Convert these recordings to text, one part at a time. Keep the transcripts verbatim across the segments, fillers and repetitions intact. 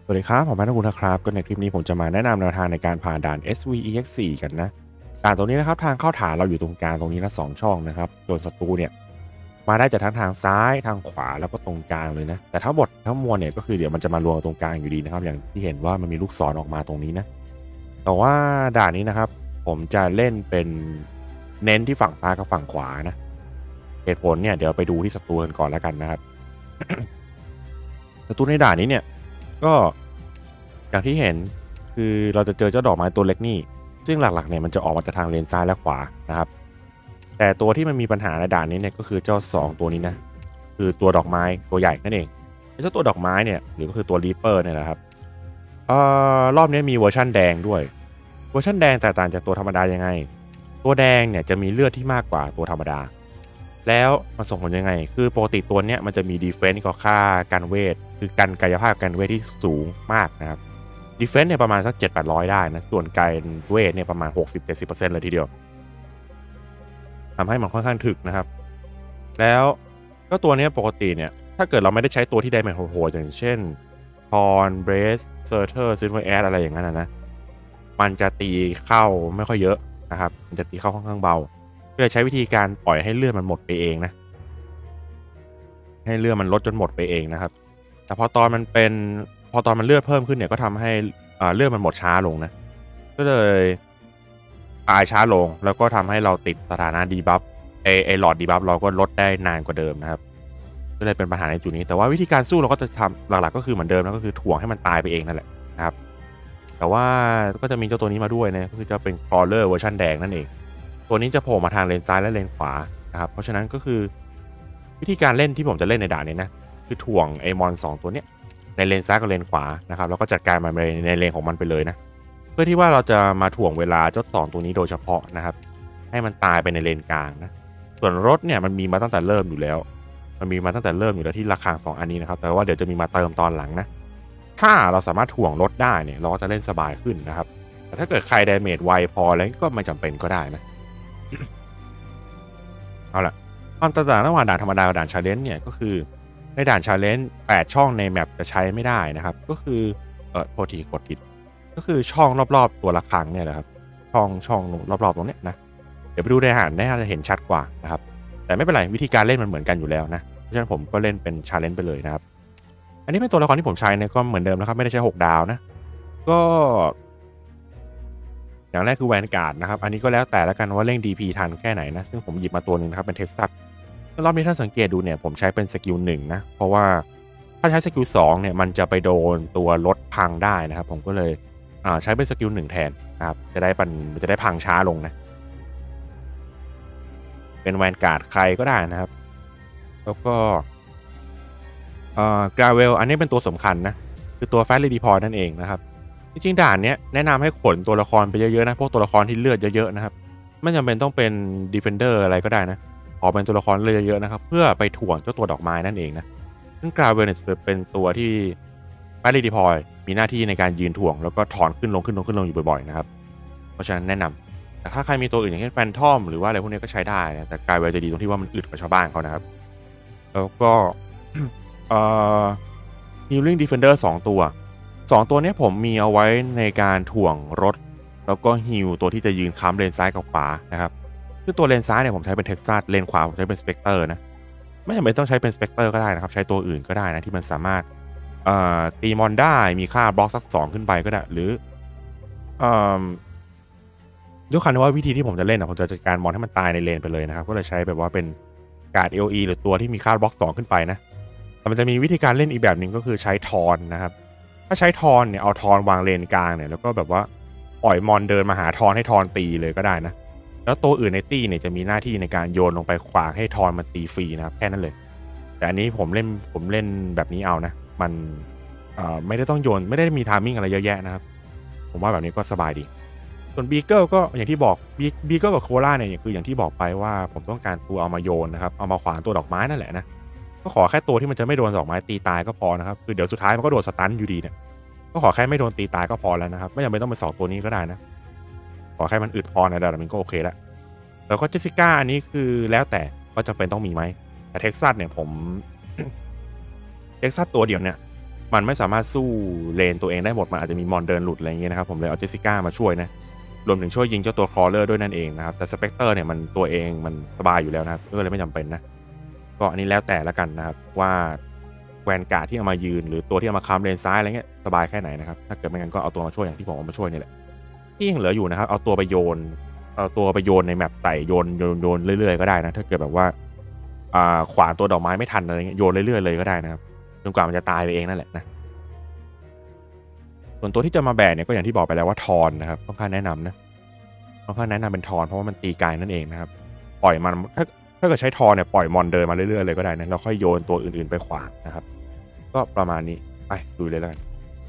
สวัสดีครับผมแมทกุลนะครับก็ในคลิปนี้ผมจะมาแนะนำแนวทางในการผ่านด่าน เอส วี อี เอ็กซ์ โฟร์ กันนะด่านตรงนี้นะครับทางเข้าฐานเราอยู่ตรงกลางตรงนี้นะสองช่องนะครับส่วนศัตรูเนี่ยมาได้จากทั้งทางซ้ายทางขวาแล้วก็ตรงกลางเลยนะแต่ทั้งหมดทั้งมวลเนี่ยก็คือเดี๋ยวมันจะมารวมตรงกลางอยู่ดีนะครับอย่างที่เห็นว่ามันมีลูกศรออกมาตรงนี้นะแต่ว่าด่านนี้นะครับผมจะเล่นเป็นเน้นที่ฝั่งซ้ายกับฝั่งขวานะเหตุผลเนี่ยเดี๋ยวไปดูที่ศัตรูกันก่อนแล้วกันนะครับ ศัตรูในด่านนี้เนี่ยก็อย่างที่เห็นคือเราจะเจอเจ้าดอกไม้ตัวเล็กนี่ซึ่งหลักๆเนี่ยมันจะออกมาจากทางเลนซ้ายและขวานะครับแต่ตัวที่มันมีปัญหาในด่านนี้เนี่ยก็คือเจ้าสองตัวนี้นะคือตัวดอกไม้ตัวใหญ่นั่นเองเจ้าตัวดอกไม้เนี่ยหรือก็คือตัวรีเปอร์เนี่ยนะครับเอ่อรอบนี้มีเวอร์ชั่นแดงด้วยเวอร์ชันแดงแตกต่างจากตัวธรรมดายังไงตัวแดงเนี่ยจะมีเลือดที่มากกว่าตัวธรรมดาแล้วมันส่งผลยังไงคือปกติตัวเนี้ยมันจะมีดีเฟนซ์กับค่ากันเวทคือกันกายภาพกันเวทที่สูงมากนะครับดีเฟนซ์เนี่ยประมาณสักเจ็ดแปดร้อยได้นะส่วนกันเวทเนี่ยประมาณหกสิบเจ็ดสิบเปอร์เซ็นต์เลยทีเดียวทำให้มันค่อนข้างถึกนะครับแล้วก็ตัวนี้ปกติเนี่ยถ้าเกิดเราไม่ได้ใช้ตัวที่ได้แมนโหดๆอย่างเช่นทอนเบรสเซอร์เทอร์ซิลเวอร์แอดอะไรอย่างนั้นนะมันจะตีเข้าไม่ค่อยเยอะนะครับมันจะตีเข้าค่อนข้างเบาก็เลยใช้วิธีการปล่อยให้เลือดมันหมดไปเองนะให้เลือดมันลดจนหมดไปเองนะครับแต่พอตอนมันเป็นพอตอนมันเลือดเพิ่มขึ้นเนี่ยก็ทำให้เลือดมันหมดช้าลงนะก็เลยตายช้าลงแล้วก็ทำให้เราติดสถานะดีบัฟไอไอหลอดดีบัฟเราก็ลดได้นานกว่าเดิมนะครับก็เลยเป็นปัญหาในจุดนี้แต่ว่าวิธีการสู้เราก็จะทำหลักๆก็คือเหมือนเดิมแล้วก็คือถ่วงให้มันตายไปเองนั่นแหละนะครับแต่ว่าก็จะมีเจ้าตัวนี้มาด้วยนะก็คือจะเป็นคลอเลอร์เวอร์ชันแดงนั่นเองตัวนี้จะโผล่มาทางเลนซ้ายและเลนขวานะครับเพราะฉะนั้นก็คือวิธีการเล่นที่ผมจะเล่นในด่านนี้นะคือถ่วงไอมอนสองตัวเนี้ยในเลนซ้ายกับเลนขวานะครับแล้วก็จัดการมันในเลนของมันไปเลยนะเพื่อที่ว่าเราจะมาถ่วงเวลาเจ้าสองตัวนี้โดยเฉพาะนะครับให้มันตายไปในเลนกลางนะส่วนรถเนี่ยมันมีมาตั้งแต่เริ่มอยู่แล้วมันมีมาตั้งแต่เริ่มอยู่แล้วที่ระฆังสองอันนี้นะครับแต่ว่าเดี๋ยวจะมีมาเติมตอนหลังนะถ้าเราสามารถถ่วงรถได้เนี่ยเราก็จะเล่นสบายขึ้นนะครับแต่ถ้าเกิดใครดาเมจไวพอแล้วก็ไม่จำเป็นก็ได้นะ เอาล่ะความแตกต่างระหว่างด่านธรรมดากับด่านชาเลนจ์เนี่ยก็คือในด่านชาเลนจ์แปดช่องในแมปจะใช้ไม่ได้นะครับก็คือเออโทษทีกดผิดก็คือช่องรอบๆตัวละครั้งเนี่ยนะครับช่องช่องรอบๆตรงเนี้ยนะเดี๋ยวไปดูในอาหารน่าจะเห็นชัดกว่านะครับแต่ไม่เป็นไรวิธีการเล่นมันเหมือนกันอยู่แล้วนะเพราะฉะนั้นผมก็เล่นเป็นชาเลนจ์ไปเลยนะครับอันนี้เป็นตัวละครที่ผมใช้เนี่ยก็เหมือนเดิมนะครับไม่ได้ใช้หกดาวนะก็อย่างแรกคือแวนการ์ดนะครับอันนี้ก็แล้วแต่ละกันว่าเร่ง ดี พี ทันแค่ไหนนะซึ่งผมหยิบมาตัวหนึ่งนะครับเป็นเท็กซัสรอบนี้ถ้าสังเกตดูเนี่ยผมใช้เป็นสกิลหนึ่งนะเพราะว่าถ้าใช้สกิลสองเนี่ยมันจะไปโดนตัวรถพังได้นะครับผมก็เลยใช้เป็นสกิลหนึ่งแทนนะครับจะได้ปันจะได้พังช้าลงนะเป็นแวนการ์ดใครก็ได้นะครับแล้วก็กราเวลอันนี้เป็นตัวสำคัญนะคือตัวแฟตเลดี้พอยนั่นเองนะครับจริงๆด่านนี้แนะนำให้ขนตัวละครไปเยอะๆนะพวกตัวละครที่เลือดเยอะๆนะครับไม่จำเป็นต้องเป็นดีเฟนเดอร์อะไรก็ได้นะขอเป็นตัวละครเลือดเยอะๆนะครับเพื่อไปถ่วงเจ้าตัวดอกไม้นั่นเองนะซึ่งกราเวลเนี่ยจะเป็นตัวที่แฟตเลดี้พอยมีหน้าที่ในการยืนถ่วงแล้วก็ถอนขึ้นลงขึ้นลงขึ้นลงอยู่บ่อยๆนะครับเพราะฉะนั้นแนะนำแต่ถ้าใครมีตัวอื่นอย่างเช่นแฟนทอมหรือว่าอะไรพวกนี้ก็ใช้ได้นะแต่กราเวลจะดีตรงที่ว่ามันอึดกว่าชาวบ้านเขานะครับแล้วก็เอ่อ Healing Defender สองตัวสองตัวนี้ผมมีเอาไว้ในการถ่วงรถแล้วก็ฮิลตัวที่จะยืนค้ำเลนซ้ายกับขวานะครับคือตัวเลนซ้ายเนี่ยผมใช้เป็นเท็กซัสเลนขวาผมใช้เป็นสเปกเตอร์นะไม่จำเป็นต้องใช้เป็นสเปกเตอร์ก็ได้นะครับใช้ตัวอื่นก็ได้นะที่มันสามารถตีมอนได้มีค่าบล็อกสักสองขึ้นไปก็ได้หรือด้วยความที่ว่าวิธีที่ผมจะเล่นนะผมจะจัดการมอนให้มันตายในเลนไปเลยนะครับก็เลยใช้แบบว่าเป็นการ์ด เอ โอ อี หรือตัวที่มีค่าบล็อกสองขึ้นไปนะแต่มันจะมีวิธีการเล่นอีกแบบหนึ่งก็คือใช้ทอนนะครับถ้าใช้ทอนเนี่ยเอาทอนวางเลนกลางเนี่ยแล้วก็แบบว่าปล่อยมอนเดินมาหาทอนให้ทอนตีเลยก็ได้นะแล้วตัวอื่นในตี้เนี่ยจะมีหน้าที่ในการโยนลงไปขวางให้ทอนมันตีฟรีนะครับแค่นั้นเลยแต่อันนี้ผมเล่นผมเล่นแบบนี้เอานะมันไม่ได้ต้องโยนไม่ได้มีไทมิ่งอะไรเยอะแยะนะครับผมว่าแบบนี้ก็สบายดีส่วนบีเกิลก็อย่างที่บอกบีเกิลกับโคล่าเนี่ยคืออย่างที่บอกไปว่าผมต้องการตัวเอามาโยนนะครับเอามาขวางตัวดอกไม้นั่นแหละนะก็ขอแค่ตัวที่มันจะไม่โดนดอกไม้ตีตายก็พอนะครับคือเดี๋ยวสุดท้ายมันก็โดนสตันอยู่ดีเนี่ยก็ขอแค่ไม่โดนตีตายก็พอแล้วนะครับไม่จำเป็นต้องเป็นสองตัวนี้ก็ได้นะขอแค่มันอึดพอในระดับนึงก็โอเคแล้วแล้วก็เจสสิก้าอันนี้คือแล้วแต่ก็จำเป็นต้องมีไหมแต่เท็กซัสเนี่ยผม เท็กซัสตัวเดียวเนี่ยมันไม่สามารถสู้เลนตัวเองได้หมดมันอาจจะมีมอนเดินหลุดอะไรเงี้ยนะครับผมเลยเอาเจสสิก้ามาช่วยนะรวมถึงช่วยยิงเจ้าตัวคลอเลอร์ด้วยนั่นเองนะครับแต่สเปกเตอร์เนี่ยมันตัวเองมันสบายอยู่แล้วนะครับก็เลยไม่จำเป็นนะก็อันนี้แล้วแต่ละกันนะครับว่าแวนการ์ดที่เอามายืนหรือตัวที่เอามาค้ำเลนซ้ายอะไรเงี้ยสบายแค่ไหนนะครับถ้าเกิดไม่งั้นก็เอาตัวมาช่วยอย่างที่ผมเอามาช่วยนี่แหละที่ยังเหลืออยู่นะครับเอาตัวไปโยนเอาตัวไปโยนในแมปไต่โยนโยนโยนเรื่อยๆก็ได้นะถ้าเกิดแบบว่าอ่าขวานตัวดอกไม้ไม่ทันอะไรเงี้ยโยนเรื่อยๆเลยก็ได้นะครับจนกว่ามันจะตายไปเองนั่นแหละนะส่วนตัวที่จะมาแบกเนี่ยก็อย่างที่บอกไปแล้วว่าทอนนะครับค่อนข้างแนะนำนะค่อนข้างแนะนำเป็นทอนเพราะว่ามันตีไกลนั่นเองนะครับปล่อยมันถ้าถ้าเกิดใช้ทอนเนี่ยปล่อยมอนเดินมาเรื่อยๆเลยก็ได้นะแล้วค่อยโยนตัวอื่นๆไปขวางนะครับก็ประมาณนี้ไปดูเลยแล้วกัน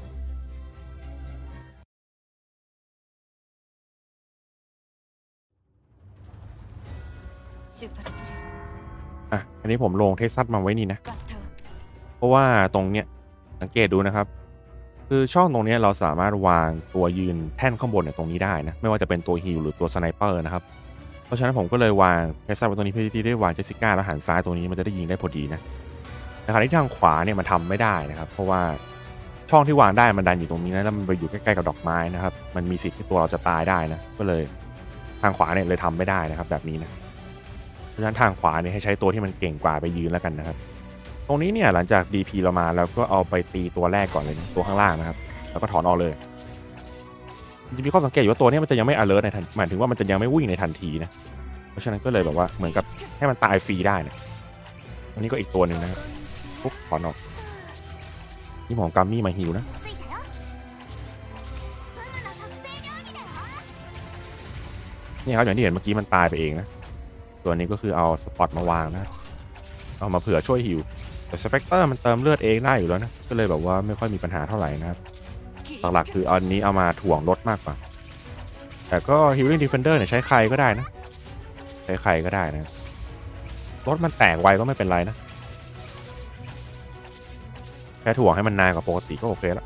อ่ะอันนี้ผมลงเทซัสมาไว้นี่นะเพราะว่าตรงเนี้ยสังเกตดูนะครับคือช่องตรงนี้เราสามารถวางตัวยืนแท่นข้างบนเนี่ยตรงนี้ได้นะไม่ว่าจะเป็นตัวฮิลหรือตัวสไนเปอร์นะครับเพราะฉะนั้นผมก็เลยวางเทซัสไว้ตรงนี้เพื่อที่ได้วางเจสสิก้าแล้วหันซ้ายตรงนี้มันจะได้ยิงได้พอดีนะแต่ขณะที่ทางขวาเนี่ยมันทำไม่ได้นะครับเพราะว่าช่องที่วางได้มันดันอยู่ตรงนี้นะแล้วมันไปอยู่ใกล้ๆกับดอกไม้นะครับมันมีสิทธิ์ที่ตัวเราจะตายได้นะก็เลยทางขวาเนี่ยเลยทำไม่ได้นะครับแบบนี้นะเพราะฉะนั้นทางขวาเนี่ยให้ใช้ตัวที่มันเก่งกว่าไปยืนแล้วกันนะครับตรงนี้เนี่ยหลังจาก ดี พี เรามาแล้วก็เอาไปตีตัวแรกก่อนเลยนะตัวข้างล่างนะครับแล้วก็ถอนออกเลยจะมีข้อสังเกตอยู่ว่าตัวนี้มันจะยังไม่ alert ในทันหมายถึงว่ามันจะยังไม่วิ่งในทันทีนะเพราะฉะนั้นก็เลยแบบว่าเหมือนกับให้มันตายฟรีได้นะอันนี้ก็อีกตัวหนึ่งนะครับปุ๊บถอนออกนี่ผมกัมมี่มาฮิวนะนี่ครับอย่างที่เห็นเมื่อกี้มันตายไปเองนะตัวนี้ก็คือเอาสปอตมาวางนะเอามาเผื่อช่วยฮิวแต่สเปกเตอร์มันเติมเลือดเองได้อยู่แล้วนะก็เลยแบบว่าไม่ค่อยมีปัญหาเท่าไหร่นะครับหลักๆคืออันนี้เอามาถ่วงรถมากกว่าแต่ก็ Healing Defender เนี่ยใช้ใครก็ได้นะใช้ใครก็ได้นะรถมันแตกไวก็ไม่เป็นไรนะแค่ถ่วงให้มันนานกว่าปกติก็โอเคแล้ว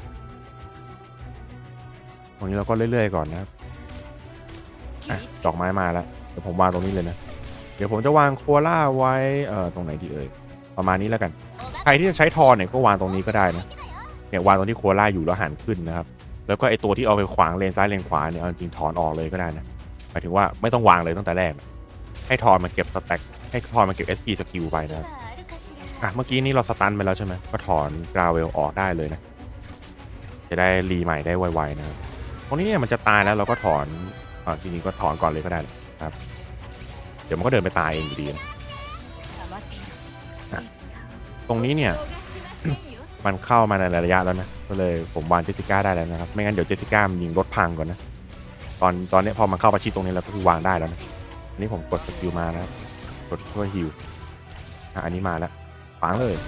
ตรงนี้เราก็เรื่อยๆก่อนนะครับอ่ะดอกไม้มาแล้วเดี๋ยวผมวางตรงนี้เลยนะเดี๋ยวผมจะวางโคล่าไว้เอ่อตรงไหนดีเอ่ยประมาณนี้แล้วกันใครที่จะใช้ทอนเนี่ยก็วางตรงนี้ก็ได้นะเนี่ยวางตรงที่โคล่าอยู่แล้วหันขึ้นนะครับแล้วก็ไอตัวที่เอาไปขวางเลนซ้ายเลนขวาเนี่ยเอาจริงถอนออกเลยก็ได้นะหมายถึงว่าไม่ต้องวางเลยตั้งแต่แรกให้ทอนมาเก็บสแต็กให้ทอนมาเก็บ เอส พี สกิลไปนะครับอ่ะเมื่อกี้นี้เราสตันไปแล้วใช่ไหมก็ถอนกราเวลออกได้เลยนะจะได้รีใหม่ได้ไวๆนะครับตรงนี้เนี่ยมันจะตายแล้วเราก็ถอนอ่าจริงๆก็ถอนก่อนเลยก็ได้ครับเดี๋ยวมันก็เดินไปตายเองอยู่ดีนะตรงนี้เนี่ย มันเข้ามาในระยะแล้วนะก็เลยผมวางเจสสิก้าได้แล้วนะครับไม่งั้นเดี๋ยวเจสสิก้ามันยิงรถพังก่อนนะตอนตอนนี้พอมันเข้าประชิดตรงนี้แล้วก็คือวางได้แล้วนะอันนี้ผมกดสกิลมานะครับกดช่วยฮิวอ่ะอันนี้มาแล้วฝังเลย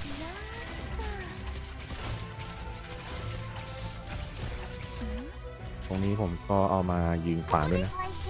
ตรงนี้ผมก็เอามายิงฝังด้วยนะ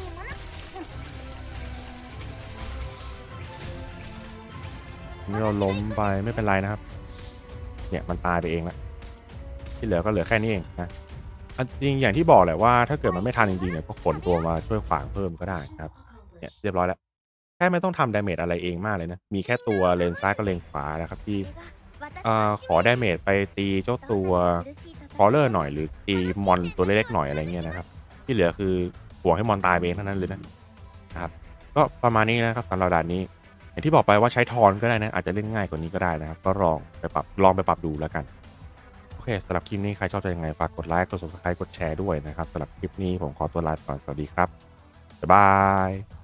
นี่เราล้มไปไม่เป็นไรนะครับเนี่ยมันตายไปเองแล้วที่เหลือก็เหลือแค่นี้เองนะจริงอย่างที่บอกแหละว่าถ้าเกิดมันไม่ทันจริงๆเนี่ยก็ขนตัวมาช่วยขวางเพิ่มก็ได้ครับเนี่ยเรียบร้อยแล้วแค่ไม่ต้องทำดาเมจอะไรเองมากเลยนะมีแค่ตัวเลนซ้ายกับเลนขวานะครับที่ขอดาเมจไปตีเจ้าตัวคอลเลอร์หน่อยหรือตีมอนตัวเล็กๆหน่อยอะไรเงี้ยนะครับที่เหลือคือห่วงให้มอนตายเองเท่านั้นเลยนะนะครับก็ประมาณนี้นะครับสำหรับด่านนี้อย่างที่บอกไปว่าใช้ทอนก็ได้นะอาจจะเล่นง่ายกว่านี้ก็ได้นะครับก็ลองไปปรับลองไปปรับดูแล้วกันโอเคสำหรับคลิปนี้ใครชอบใจยังไงฝากกดไลค์กด ซับสไครบ์ กดแชร์ด้วยนะครับสำหรับคลิปนี้ผมขอตัวลาไปก่อนสวัสดีครับบ๊ายบาย